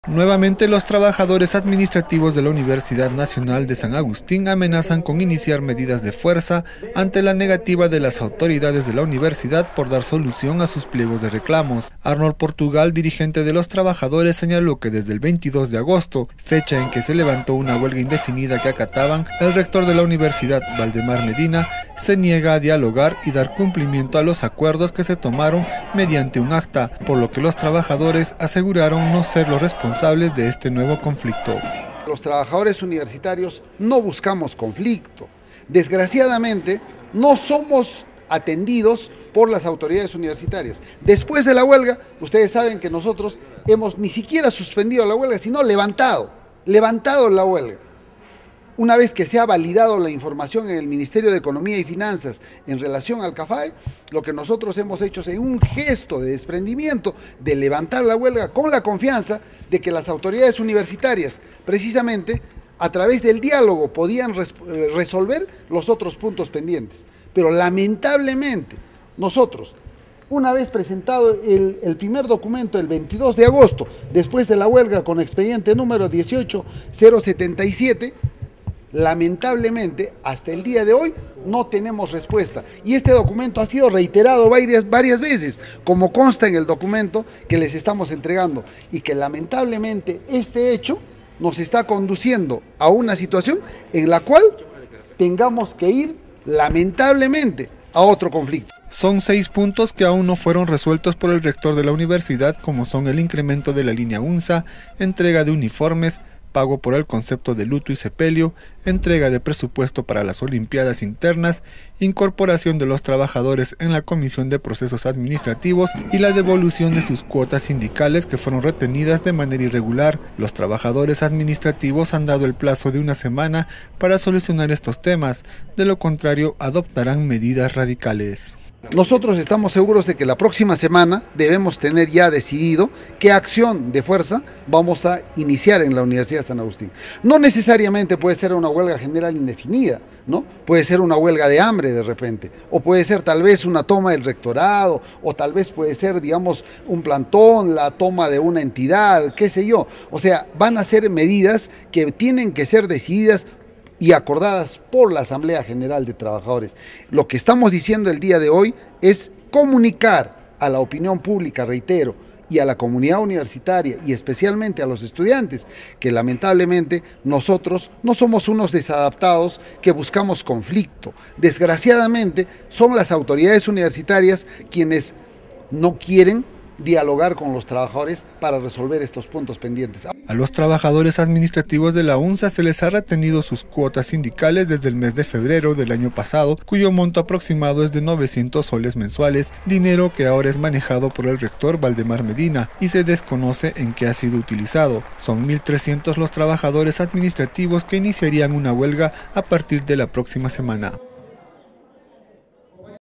Nuevamente, los trabajadores administrativos de la Universidad Nacional de San Agustín amenazan con iniciar medidas de fuerza ante la negativa de las autoridades de la universidad por dar solución a sus pliegos de reclamos. Arnold Portugal, dirigente de los trabajadores, señaló que desde el 22 de agosto, fecha en que se levantó una huelga indefinida que acataban, el rector de la universidad, Valdemar Medina, se niega a dialogar y dar cumplimiento a los acuerdos que se tomaron mediante un acta, por lo que los trabajadores aseguraron no ser los responsables de este nuevo conflicto. Los trabajadores universitarios no buscamos conflicto. Desgraciadamente, no somos atendidos por las autoridades universitarias. Después de la huelga, ustedes saben que nosotros hemos ni siquiera suspendido la huelga, sino levantado la huelga. Una vez que se ha validado la información en el Ministerio de Economía y Finanzas en relación al CAFAE, lo que nosotros hemos hecho es en un gesto de desprendimiento de levantar la huelga con la confianza de que las autoridades universitarias, precisamente a través del diálogo, podían resolver los otros puntos pendientes. Pero lamentablemente nosotros, una vez presentado el primer documento el 22 de agosto, después de la huelga con expediente número 18077, lamentablemente, hasta el día de hoy no tenemos respuesta. Y este documento ha sido reiterado varias veces, como consta en el documento que les estamos entregando. Y que lamentablemente este hecho nos está conduciendo a una situación en la cual tengamos que ir, lamentablemente, a otro conflicto. Son 6 puntos que aún no fueron resueltos por el rector de la universidad, como son el incremento de la línea UNSA, entrega de uniformes, pago por el concepto de luto y sepelio, entrega de presupuesto para las olimpiadas internas, incorporación de los trabajadores en la Comisión de Procesos Administrativos y la devolución de sus cuotas sindicales que fueron retenidas de manera irregular. Los trabajadores administrativos han dado el plazo de una semana para solucionar estos temas, de lo contrario adoptarán medidas radicales. Nosotros estamos seguros de que la próxima semana debemos tener ya decidido qué acción de fuerza vamos a iniciar en la Universidad de San Agustín. No necesariamente puede ser una huelga general indefinida, ¿no? Puede ser una huelga de hambre de repente, o puede ser tal vez una toma del rectorado, o tal vez puede ser, digamos, un plantón, la toma de una entidad, qué sé yo. O sea, van a ser medidas que tienen que ser decididas y acordadas por la Asamblea General de Trabajadores. Lo que estamos diciendo el día de hoy es comunicar a la opinión pública, reitero, y a la comunidad universitaria y especialmente a los estudiantes, que lamentablemente nosotros no somos unos desadaptados que buscamos conflicto. Desgraciadamente son las autoridades universitarias quienes no quieren dialogar con los trabajadores para resolver estos puntos pendientes. A los trabajadores administrativos de la UNSA se les ha retenido sus cuotas sindicales desde el mes de febrero del año pasado, cuyo monto aproximado es de 900 soles mensuales, dinero que ahora es manejado por el rector Valdemar Medina y se desconoce en qué ha sido utilizado. Son 1.300 los trabajadores administrativos que iniciarían una huelga a partir de la próxima semana.